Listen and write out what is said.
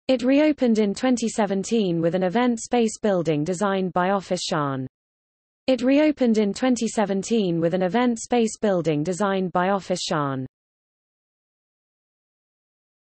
It reopened in 2017 with an event space building designed by Office Shan. It reopened in 2017 with an event space building designed by Office Shan.